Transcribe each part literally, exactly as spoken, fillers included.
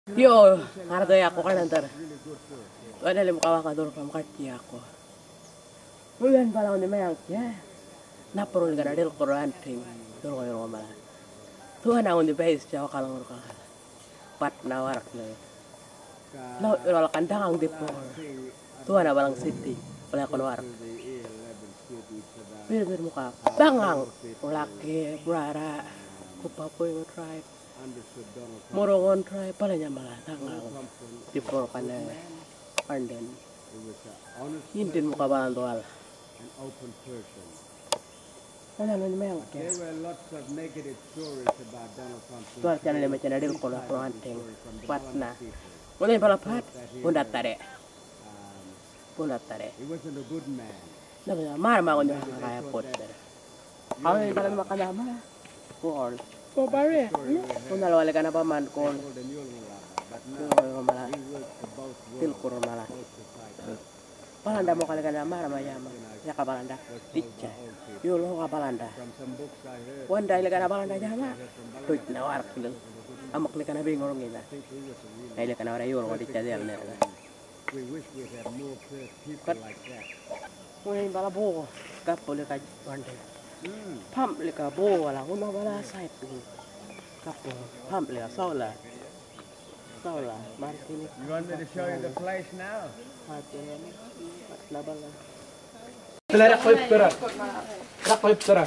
Yo, harga ya aku kan antar. Ada lima kawan kantor kamu Gatji aku. Bulan balang ni mayang ya. Naprul gara del Quran ting. Dulu kau yang malah. Tuhan aku di base jauh kalau orang pat nawarak ni. Laut orang kandang ang dipor. Tuhan aku balang city. Oleh aku nawarak. Bir bir muka. Bangang. Laki berara. Kupapoy mo tribe. Morongon tribe pala niya malah tangang. Dipor kana. Anden. Hindi mo kabalan tuwal. Wala na naman yung kaya. Tuwal siya na naman siya na rin ko na kuranting. Pat na. Wala yung palapat. Pundat tare. Pundat tare. Nabi na, marama ko niya kaya pot. Ako yung pala makanama. Kuhol. Po pare. Kung nalawali ka na pa man kon. Yung malah. Tilkur malah. Palanda mo kalaga na marama yaman. Ya ka palanda. Dicha. Yulo ka palanda. Wanda ilaga na palanda yama. Tuit na warak lang. Amak li ka na bingorong ina. Ay li ka na wala yulo ko dicha diyal na. Kat. Ngayon pala buko. Kapo li ka wanda. Pump li ka buko wala. Kung wala side. Kapo. Pump li ka sola. Sola. Martini. You want me to show you the place now? Martini. Nabala. Tara ko tara. Tara ko tara.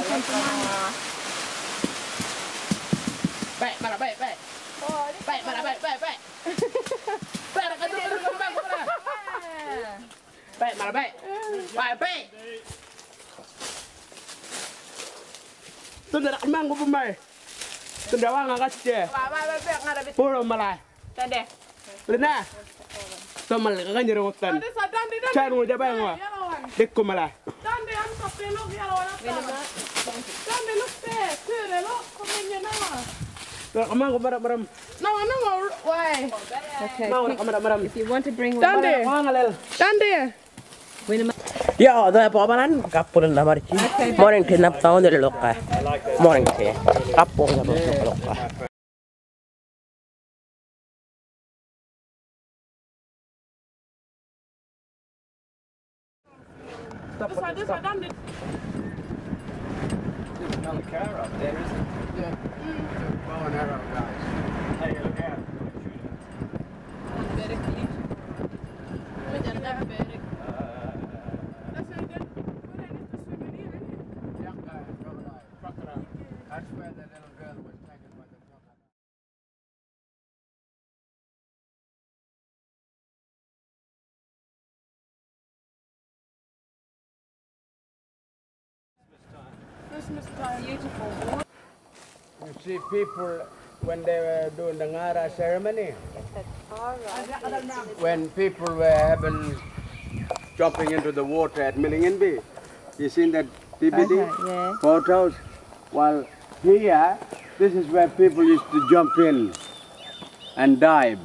Baik, mana baik, baik. Baik, mana baik, baik, baik. Para ka dulu dulu bang para. Baik, mana baik. Baik, baik. Tunda mang ko bumay. Tunda wa nga Gatji. Baik, baik, baik, ngada bit. Puro malay. Tande. Lena. Tomal ka ganyo rotan. Chan mo jabay mo. Dikko malay. Dande am tapelo yalo na ta. Dande luste, ture lo komenya na. Tara ka mang ko maram maram. No, no, why? Okay. Mau na ka maram maram. If you want to bring one, Dande. Wa nga lel. Dande. wait a minute. Ya, dah apa amalan? Kapul na marci. Morning tin nap tahun dari lokal. Morning tin. Kapul na lokal. This one, this one, Dande. There's another car up there, isn't it? Yeah. Mm. Bow and arrow, guys. Hey, look out. That's where the little girl was taken by the crocodile. Christmas time. Beautiful. You see people when they were doing the Ngara ceremony, when people were having jumping into the water at Milinginbi, you seen that P B D Okay, yeah. photos? Well, here, this is where people used to jump in and dive.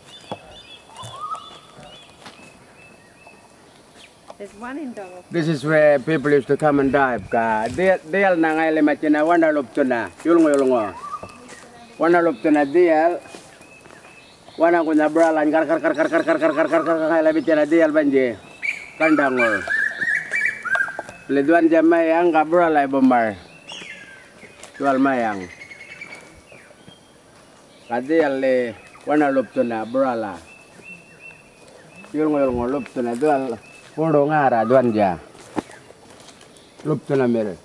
There's one in Donald. This is where people used to come and dive. Ka dia dia na ngai le machina wana loptuna yulungo yulungo. Wana loptuna dia wana kuna bralan kar kar kar kar kar kar kar kar kar kar ngai le bicara dia banje kandangol. Leduan jamai yang kabralai bombar. Jual mayang. Kadi le wana loptuna brala. Yulungo yulungo loptuna jual Puro ngara duan ja. Lup tu na mere.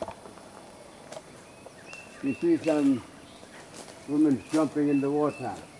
You see some women jumping in the water.